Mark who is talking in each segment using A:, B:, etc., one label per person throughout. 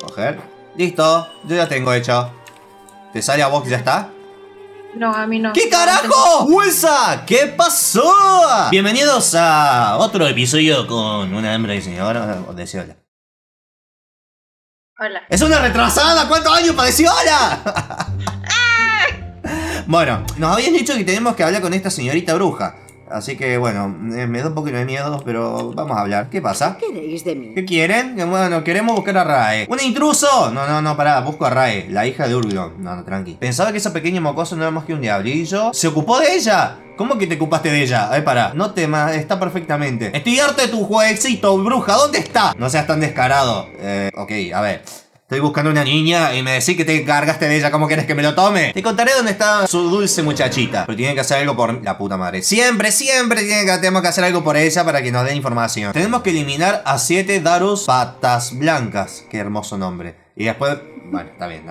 A: Recoger. Listo, yo ya tengo hecho. ¿Te sale a vos que ya está?
B: No, a mí no.
A: ¿Qué carajo? ¡Wilsa! ¿Qué pasó? Bienvenidos a otro episodio con una hembra diseñadora. Decía hola.
B: Hola.
A: ¡Es una retrasada! ¿Cuántos años para decir hola? Bueno, nos habían dicho que tenemos que hablar con esta señorita bruja. Así que bueno, me da un poquito de miedo, pero vamos a hablar. ¿Qué pasa?
C: ¿Qué queréis de mí?
A: ¿Qué quieren? Que bueno, queremos buscar a Rae. ¡Un intruso! No, pará, busco a Rae, la hija de Urglon. No, tranqui. Pensaba que esa pequeña mocosa no era más que un diablillo. ¿Se ocupó de ella? ¿Cómo que te ocupaste de ella? Pará, no temas, está perfectamente. Estoy harto de tu jueguecito, bruja, ¿dónde está? No seas tan descarado. Ok, a ver. Estoy buscando una niña y me decís que te cargaste de ella. ¿Cómo quieres que me lo tome? Te contaré dónde está su dulce muchachita. Pero tiene que hacer algo por la puta madre. Siempre tenemos que hacer algo por ella para que nos dé información. Tenemos que eliminar a 7 Darus Patas Blancas. Qué hermoso nombre. Y después... Bueno, está bien.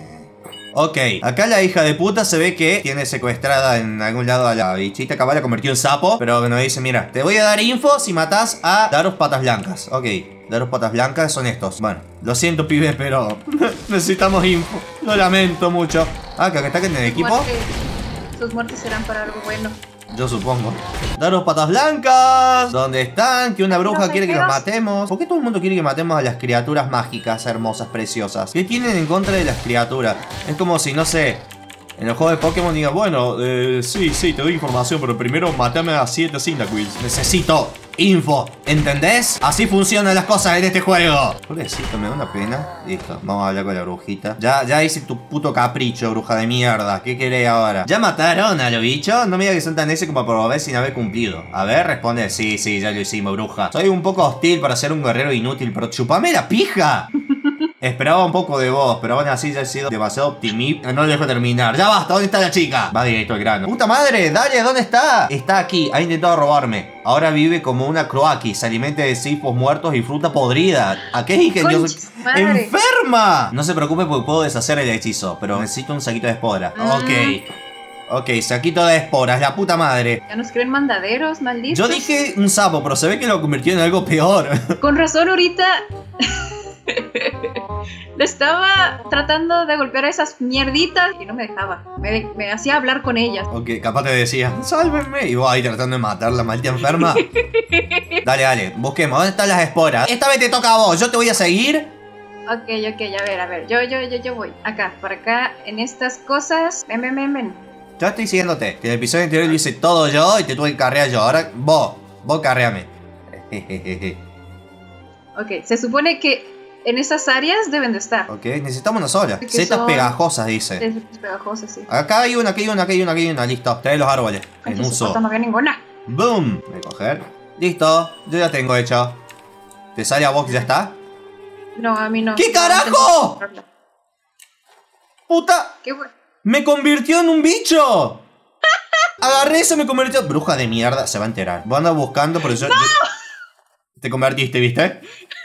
A: Ok, acá la hija de puta se ve que tiene secuestrada en algún lado a la bichita. Capaz la convirtió en sapo. Pero nos dice, mira, te voy a dar info si matás a Darus Patas Blancas. Ok, Darus Patas Blancas son estos. Bueno, lo siento, pibe, pero necesitamos info. Lo lamento mucho. Ah, que acá está en el equipo.
B: Sus muertes serán para algo bueno.
A: Yo supongo. Darus Patas Blancas. ¿Dónde están? Que una bruja quiere que los matemos. ¿Por qué todo el mundo quiere que matemos a las criaturas mágicas, hermosas, preciosas? ¿Qué tienen en contra de las criaturas? Es como si, no sé, en el juego de Pokémon diga, bueno, sí, te doy información, pero primero matame a 7 Cyndaquils. Necesito info, ¿entendés? Así funcionan las cosas en este juego. Pobrecito, me da una pena. Listo, vamos a hablar con la brujita. Ya hice tu puto capricho, bruja de mierda. ¿Qué querés ahora? ¿Ya mataron a los bichos? No me digas que son tan ese como para ver sin haber cumplido. A ver, responde. Sí, ya lo hicimos, bruja. Soy un poco hostil para ser un guerrero inútil, pero chupame la pija. Esperaba un poco de vos, pero aún así ya he sido demasiado optimista. No lo dejo terminar. Ya basta, ¿dónde está la chica? Va directo al grano. ¡Puta madre! ¡Dale! ¿Dónde está? Está aquí, ha intentado robarme. Ahora vive como una croaki. Se alimenta de sifos muertos y fruta podrida. ¿A qué es ingenioso? ¡Enferma! No se preocupe porque puedo deshacer el hechizo, pero necesito un saquito de espora. Ok, saquito de esporas, la puta madre.
B: Ya nos creen mandaderos, malditos.
A: Yo dije un sapo, pero se ve que lo convirtió en algo peor.
B: Con razón ahorita... Le estaba tratando de golpear a esas mierditas y no me dejaba. Me hacía hablar con ellas.
A: Ok, capaz te decía, sálvenme. Y vos ahí tratando de matar la maldita enferma. Dale, busquemos. ¿Dónde están las esporas? Esta vez te toca a vos, yo te voy a seguir.
B: Ok, a ver. Yo voy. Acá, por acá, en estas cosas. Ven.
A: Yo estoy siguiéndote. Que en el episodio anterior lo hice todo yo y te tuve que carrear yo. Ahora vos carreame.
B: Ok, se supone que en esas áreas deben de estar.
A: Ok, necesitamos una sola. Setas pegajosas, dice.
B: Setas pegajosas, sí.
A: Acá hay una. Listo, trae los árboles. En uso.
B: No veo ninguna.
A: ¡Boom! Recoger. Listo, yo ya tengo hecho. ¿Te sale a vos que ya está?
B: No, a mí no.
A: ¿Qué carajo? ¡Puta!
B: ¿Qué fue?
A: ¡Me convirtió en un bicho! Agarré eso, me convirtió... Bruja de mierda, se va a enterar. Vos andas buscando, pero yo... Te convertiste, ¿viste?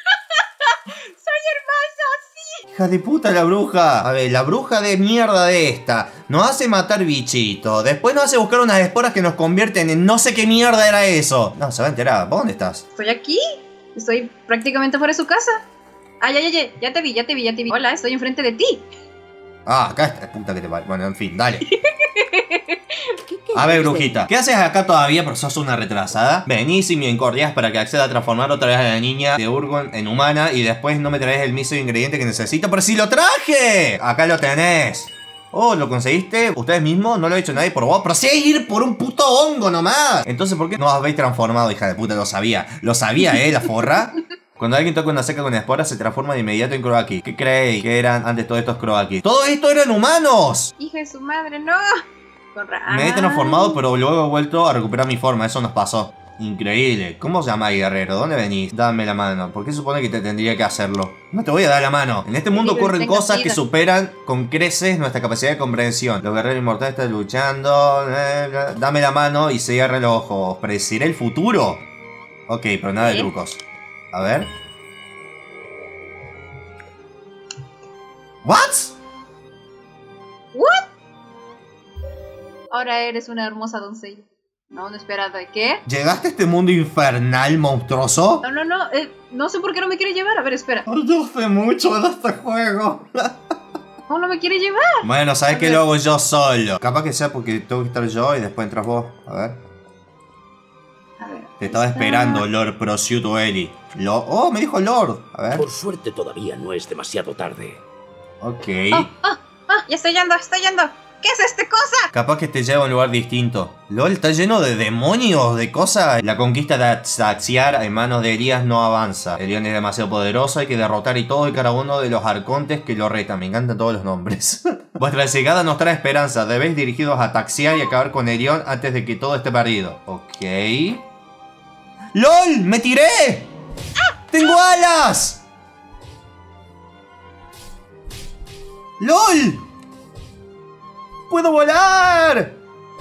A: Hija de puta la bruja. A ver, la bruja de mierda de esta nos hace matar bichitos. Después nos hace buscar unas esporas que nos convierten en no sé qué mierda era eso. No, se va a enterar. ¿Vos dónde estás?
B: Estoy aquí. Estoy prácticamente fuera de su casa. Ay, ya te vi. Hola, estoy enfrente de ti.
A: Ah, acá está. Puta que te vale. Bueno, en fin, dale. A ver, brujita, ¿qué haces acá todavía? Porque sos una retrasada. Venís y me encordias para que acceda a transformar otra vez a la niña de Urglon en humana. Y después no me traes el mismo ingrediente que necesito. ¡Pero si lo traje! Acá lo tenés. Oh, ¿lo conseguiste? ¿Ustedes mismos? No lo ha hecho nadie por vos. Pero si hay que ir por un puto hongo nomás. Entonces, ¿por qué no os habéis transformado, hija de puta? Lo sabía, la forra. Cuando alguien toca una seca con esporas, se transforma de inmediato en croaki. ¿Qué creéis que eran antes todos estos croaki? ¡Todo esto eran humanos!
B: Hija de su madre, no.
A: Me he transformado, pero luego he vuelto a recuperar mi forma. Eso nos pasó. Increíble. ¿Cómo os llamáis, guerrero? ¿Dónde venís? Dame la mano. ¿Por qué supone que te tendría que hacerlo? No te voy a dar la mano. En este mundo ocurren cosas que superan con creces nuestra capacidad de comprensión. Los guerreros inmortales están luchando. Dame la mano y cierra los ojos. ¿Predeciré el futuro? Ok, pero nada de trucos. A ver. ¿What?
B: Ahora eres una hermosa doncella. No esperaba. ¿Qué?
A: ¿Llegaste a este mundo infernal monstruoso?
B: No. No sé por qué no me quiere llevar. A ver, espera.
A: Yo sé mucho de este juego.
B: ¿Cómo no me quiere llevar?
A: Bueno, ¿sabes qué? Lo hago yo solo. Capaz que sea porque tengo que estar yo y después entras vos. A ver.
B: A ver.
A: Te estaba esperando, Lord Prosciutto Eli. Oh, me dijo Lord. A ver.
C: Por suerte todavía no es demasiado tarde.
A: Ok.
B: Ya estoy yendo, estoy yendo. ¿Qué es esta cosa?
A: Capaz que te lleva a un lugar distinto. LOL, está lleno de demonios, de cosas. La conquista de Axiar en manos de Elías no avanza. Elión es demasiado poderoso, hay que derrotar y todo y cada uno de los arcontes que lo retan. Me encantan todos los nombres. Vuestra llegada nos trae esperanza. Debéis dirigiros a Taxiar y acabar con Elión antes de que todo esté perdido. Ok. ¡LOL! ¡Me tiré! ¡Tengo alas! ¡LOL! ¡Puedo volar!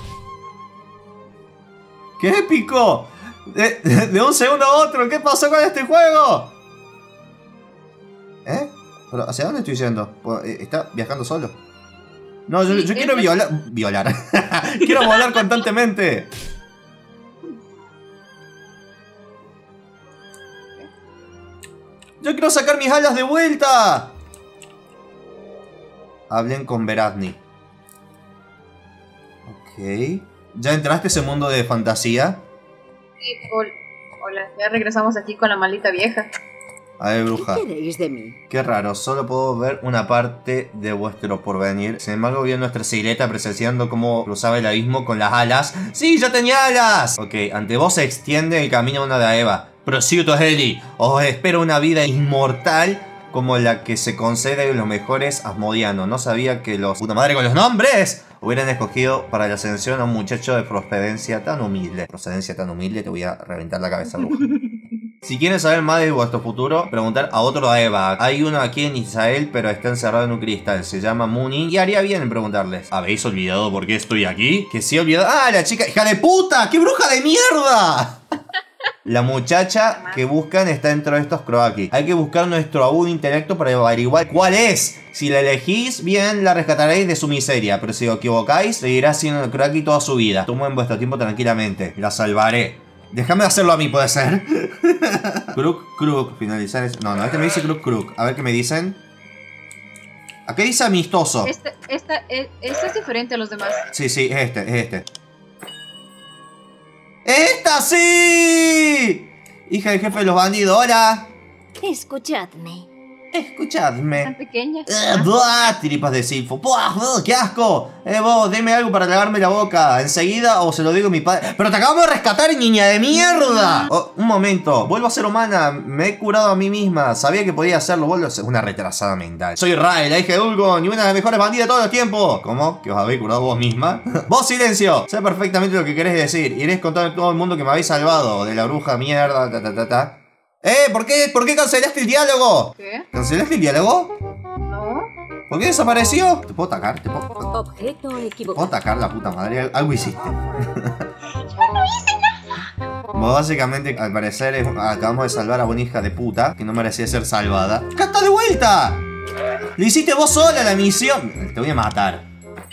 A: ¡Qué épico! De un segundo a otro, ¿qué pasó con este juego? ¿Eh? ¿Pero hacia dónde estoy yendo? ¿Está viajando solo? No, yo quiero violar. Quiero volar constantemente. Yo quiero sacar mis alas de vuelta. Hablen con Veradni. Ok. ¿Ya entraste a ese mundo de fantasía?
B: Sí, hola, ya regresamos aquí con la maldita vieja.
A: A ver, bruja.
D: ¿Qué queréis de mí?
A: Qué raro, solo puedo ver una parte de vuestro porvenir. Sin embargo, vi a nuestra silueta presenciando cómo cruzaba el abismo con las alas. ¡Sí, ya tenía alas! Ok, ante vos se extiende el camino a una Daeva. Prosciutto Eli, os espero una vida inmortal como la que se concede a los mejores asmodianos. No sabía que los... ¡Puta madre con los nombres! Hubieran escogido para la ascensión a un muchacho de procedencia tan humilde. Procedencia tan humilde, te voy a reventar la cabeza, bruja. Si quieren saber más de vuestro futuro, preguntar a otro Daeva. Hay uno aquí en Israel, pero está encerrado en un cristal. Se llama Munin y haría bien en preguntarles. ¿Habéis olvidado por qué estoy aquí? Que sí he olvidado... ¡Ah, la chica! ¡Hija de puta! ¡Qué bruja de mierda! La muchacha que buscan está dentro de estos croakis. Hay que buscar nuestro agudo intelecto para averiguar cuál es. Si la elegís bien, la rescataréis de su miseria. Pero si os equivocáis, seguirá siendo el croaki toda su vida. Tomen vuestro tiempo tranquilamente. La salvaré. Déjame hacerlo a mí, ¿puede ser? Kruk, finalizar eso. No, este me dice Kruk. A ver qué me dicen. ¿A qué dice amistoso?
B: Este es diferente a los demás.
A: Sí, es este. ¡Esta sí! Hija del jefe de los bandidos, hola.
D: Escuchadme.
A: Escuchadme.
B: Tan pequeña.
A: ¡Buah! Tiripas de silfo. ¡Buah! ¡Qué asco! Vos, deme algo para lavarme la boca. Enseguida o se lo digo a mi padre. ¡Pero te acabamos de rescatar, niña de mierda! Oh, un momento. Vuelvo a ser humana. Me he curado a mí misma. Sabía que podía hacerlo. Vuelvo a ser una retrasada mental. Soy Rae, la hija de Ulgon y una de las mejores bandidas de todos los tiempos. ¿Cómo? ¿Que os habéis curado vos misma? ¡Vos, silencio! Sé perfectamente lo que querés decir. Iréis contando a todo el mundo que me habéis salvado. De la bruja mierda, ¿Por qué cancelaste el diálogo?
B: ¿Qué?
A: ¿Cancelaste el diálogo?
B: No.
A: ¿Por qué desapareció? ¿Te puedo atacar?
D: Objeto
A: ¿Puedo
D: equivocado.
A: atacar la puta madre? Algo hiciste. Vos básicamente, al parecer, acabamos de salvar a una hija de puta que no merecía ser salvada. ¡Acá está de vuelta! Lo hiciste vos sola la misión. Te voy a matar.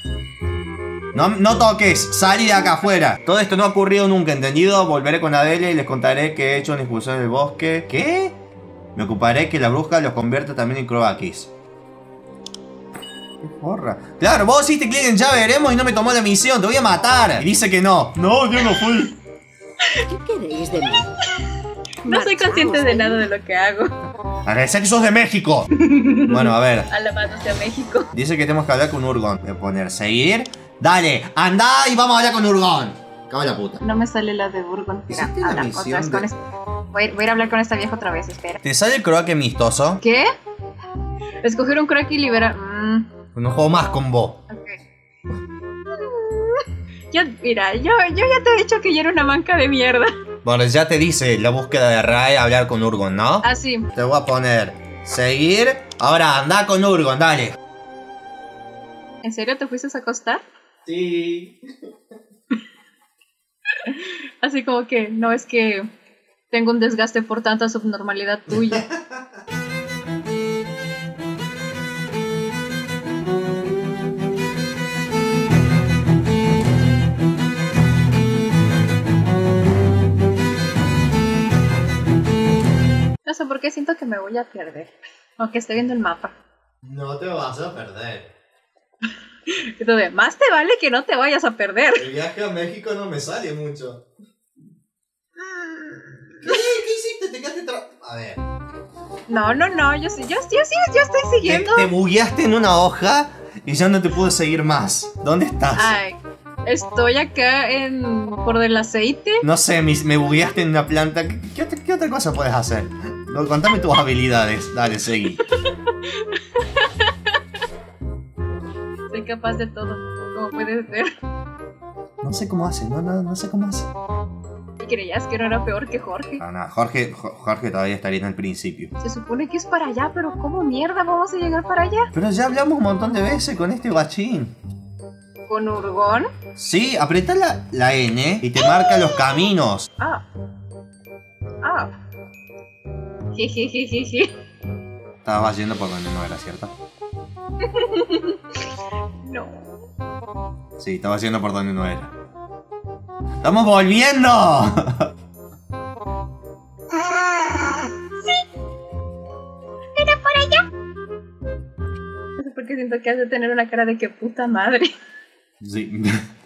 A: No toques, salí de acá afuera. Todo esto no ha ocurrido nunca, ¿entendido? Volveré con Adele y les contaré que he hecho una expulsión en el bosque. ¿Qué? Me ocuparé que la bruja los convierta también en croakis. ¡Qué porra! Claro, vos hiciste clic en ya veremos y no me tomó la misión. Te voy a matar. Y dice que no. No, yo no fui.
D: ¿Qué queréis de mí?
B: No soy consciente de nada de lo que hago.
A: Agradecer que sos de México. Bueno, a ver.
B: Alabándose a México.
A: Dice que tenemos que hablar con Urgon. Voy a poner seguir. Dale, anda y vamos a hablar con Urgon. Cago en la puta.
B: No me sale la de Burgon. Mira,
A: ¿Hiciste la
B: habla
A: misión
B: otra vez
A: de-
B: con voy a ir a hablar con esta vieja otra vez, espera.
A: ¿Te sale el croaque amistoso?
B: ¿Qué? Escoger un crack y liberar.
A: No juego más con vos.
B: Ok. Mira, yo ya te he dicho que yo era una manca de mierda.
A: Bueno, ya te dice la búsqueda de Rae hablar con Urgon, ¿no?
B: Ah, sí.
A: Te voy a poner seguir. Ahora anda con Urgon, dale.
B: ¿En serio te fuiste a acostar?
A: Sí.
B: Así como que no es que tengo un desgaste por tanta subnormalidad tuya. No sé por siento que me voy a perder. Aunque esté viendo el mapa.
A: No te vas a perder.
B: Entonces, más te vale que no te vayas a perder.
A: El viaje a México no me sale mucho. ¿Qué hiciste? ¿Te quedaste A ver.
B: No, yo estoy siguiendo.
A: Te bugueaste en una hoja y ya no te pude seguir más. ¿Dónde estás?
B: Ay, estoy acá por el aceite.
A: No sé, me bugueaste en una planta. ¿Qué otra cosa puedes hacer? No, contame tus habilidades. Dale, seguí.
B: Soy capaz de todo, como puedes ver.
A: No sé cómo hace, no sé cómo hace.
B: ¿Y creías que no era peor que Jorge?
A: No, Jorge todavía estaría en el principio.
B: Se supone que es para allá, pero ¿cómo mierda vamos a llegar para allá?
A: Pero ya hablamos un montón de veces con este guachín.
B: ¿Con Urgón?
A: Sí, apretá la N y te marca los caminos.
B: Ah. Jejejeje.
A: Estabas yendo por donde no era, ¿cierto?
B: No.
A: Sí, estabas yendo por donde no era. ¡Estamos volviendo!
B: Era por allá. No sé por qué siento que has de tener una cara de que puta madre.
A: Sí.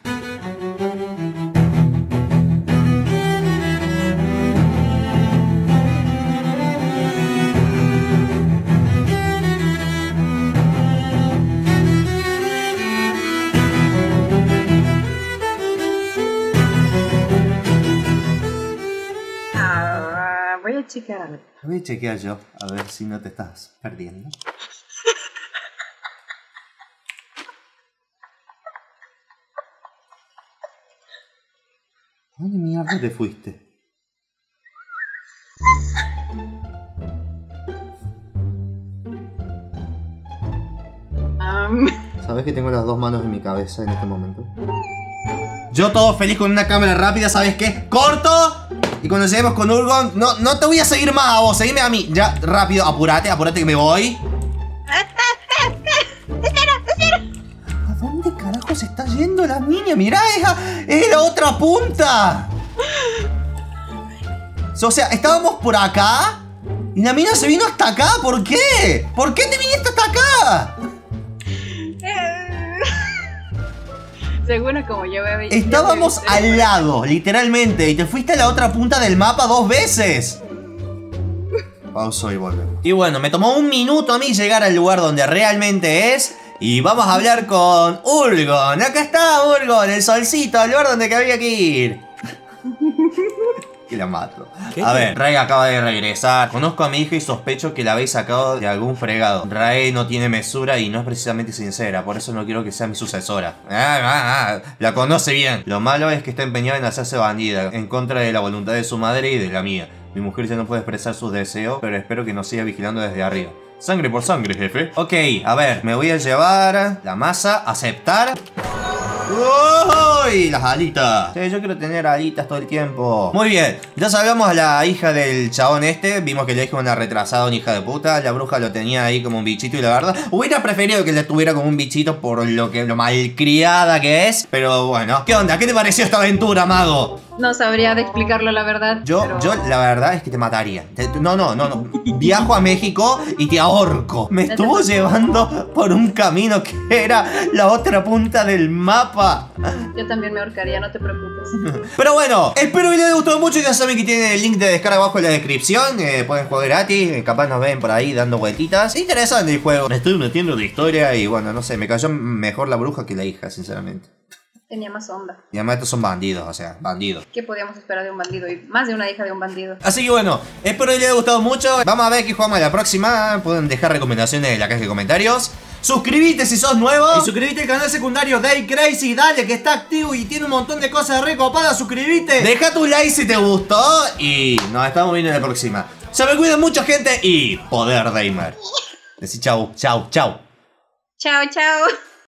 B: Voy a chequear a ver.
A: Voy a chequear yo, a ver si no te estás perdiendo. ¿Dónde mierda te fuiste? ¿Sabes que tengo las dos manos en mi cabeza en este momento? Yo todo feliz con una cámara rápida, ¿sabes qué? ¡Corto! Y cuando lleguemos con Urgon, no te voy a seguir más a vos, seguime a mí. Ya, rápido, apurate que me voy. ¿A dónde carajo se está yendo la niña? Mirá, es la otra punta. O sea, estábamos por acá y la mina se vino hasta acá. ¿Por qué? ¿Por qué te viniste hasta acá?
B: Seguro como yo veo.
A: Estábamos al lado, literalmente, y te fuiste a la otra punta del mapa 2 veces. Pauso y volvemos. Y bueno, me tomó un minuto a mí llegar al lugar donde realmente es. Y vamos a hablar con Urgon. Acá está Urgon, el solcito, el lugar donde había que ir. Y la mato. A ver, Rae acaba de regresar. Conozco a mi hija y sospecho que la habéis sacado de algún fregado. Rae no tiene mesura y no es precisamente sincera. Por eso no quiero que sea mi sucesora. La conoce bien. Lo malo es que está empeñada en hacerse bandida, en contra de la voluntad de su madre y de la mía. Mi mujer ya no puede expresar sus deseos, pero espero que nos siga vigilando desde arriba. Sangre por sangre, jefe. Ok, a ver, me voy a llevar la masa, aceptar. ¡Uy! Las alitas. Sí, yo quiero tener alitas todo el tiempo. Muy bien, ya sabíamos a la hija del chabón este. Vimos que le dijo una retrasada, una hija de puta. La bruja lo tenía ahí como un bichito y la verdad hubiera preferido que la tuviera como un bichito por lo malcriada que es. Pero bueno, ¿qué onda? ¿Qué te pareció esta aventura, mago?
B: No sabría de explicarlo, la verdad.
A: Yo la verdad es que te mataría. No. Viajo a México y te ahorco. Me estuvo llevando por un camino que era la otra punta del mapa.
B: Yo también me ahorcaría, no te preocupes.
A: Pero bueno, espero que les haya gustado mucho. Ya saben que tienen el link de descarga abajo en la descripción. Pueden jugar gratis. Capaz nos ven por ahí dando vueltitas. Interesante el juego. Me estoy metiendo de historia y bueno, no sé. Me cayó mejor la bruja que la hija, sinceramente.
B: Tenía más onda.
A: Y además estos son bandidos, o sea, bandidos.
B: ¿Qué podíamos esperar de un bandido? Y más de una hija de un bandido.
A: Así que bueno, espero que les haya gustado mucho. Vamos a ver qué jugamos la próxima. Pueden dejar recomendaciones en la caja de comentarios. Suscríbete si sos nuevo. Y suscríbete al canal secundario Day Crazy. Dale, que está activo y tiene un montón de cosas recopadas. Suscríbete. Deja tu like si te gustó. Y nos estamos viendo en la próxima. Se me cuidan mucho, gente. Y poder gamer. Decí chau.
B: Chao, chao.